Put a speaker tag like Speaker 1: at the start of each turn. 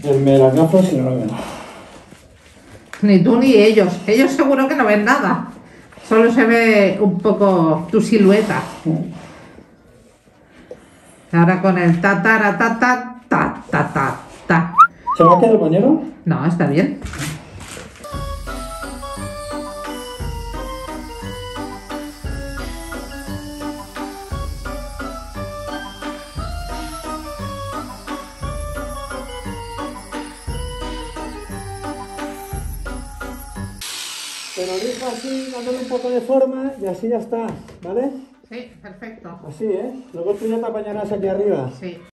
Speaker 1: Las gafas y no lo ven.
Speaker 2: Ni tú ni ellos. Ellos seguro que no ven nada. Solo se ve un poco tu silueta. Ahora con el ta ta ta ta ta ta ta ta.
Speaker 1: ¿Se me ha quedado el pañuelo?
Speaker 2: No, está bien.
Speaker 1: Te lo dejo así, dándole un poco de forma y así ya está, ¿vale?
Speaker 2: Sí, perfecto.
Speaker 1: Así, ¿eh? Luego tú ya te apañarás aquí arriba.
Speaker 2: Sí.